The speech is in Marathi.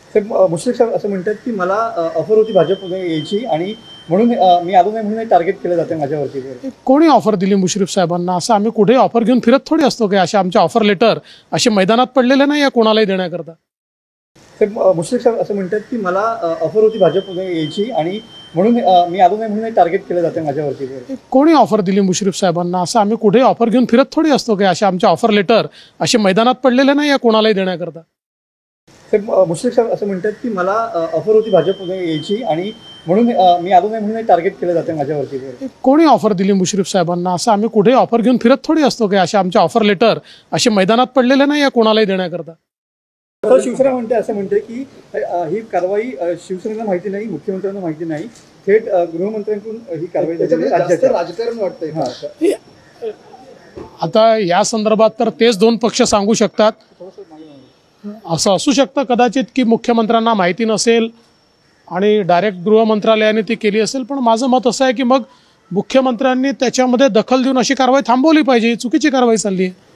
मुश्रीफ साहेब असं म्हणतात की मला ऑफर होती भाजपमध्ये यायची आणि म्हणून मी आलो नाही म्हणून टार्गेट केलं जाते माझ्यावरती. कोणी ऑफर दिली मुश्रीफ साहेबांना? असं आम्ही कुठेही ऑफर घेऊन फिरत थोडी असतो की असे आमचे ऑफर लेटर असे मैदानात पडलेले नाही आहे कोणालाही देण्याकरता. मुश्रीफ साहेब असं म्हणतात की मला ऑफर होती भाजपमध्ये यायची आणि म्हणून मी आलो नाही म्हणून टार्गेट केलं जाते माझ्यावरती. कोणी ऑफर दिली मुश्रीफ साहेबांना? असं आम्ही कुठेही ऑफर घेऊन फिरत थोडी असतो की असे आमचे ऑफर लेटर असे मैदानात पडलेले नाही आहे कोणालाही देण्याकरता. मुश्रीफ साहेब असं म्हणतात की मला ऑफर होती भाजपमध्ये यायची आणि म्हणून मी आलो नाही म्हणून टार्गेट केलं जाते माझ्यावरती. कोणी ऑफर दिली मुश्रीफ साहेबांना? असं आम्ही कुठेही ऑफर घेऊन फिरत थोडी असतो की असे आमचे ऑफर लेटर असे मैदानात पडलेले नाही आहे कोणालाही देण्याकरता. तर शिवसेना म्हणते असं म्हणते की ही कारवाई शिवसेनेला माहिती नाही, मुख्यमंत्र्यांना माहिती नाही, थेट गृहमंत्र्यांकडून ही कारवाई राजकारण वाटतंय. आता या संदर्भात तर तेच दोन पक्ष सांगू शकतात. असं असू शकतं कदाचित की मुख्यमंत्र्यांना माहिती नसेल आणि डायरेक्ट गृह मंत्रालयाने ती केली असेल, पण माझं मत असं आहे की मग मुख्यमंत्र्यांनी त्याच्यामध्ये दखल देऊन अशी कारवाई थांबवली पाहिजे. चुकीची कारवाई चालली आहे.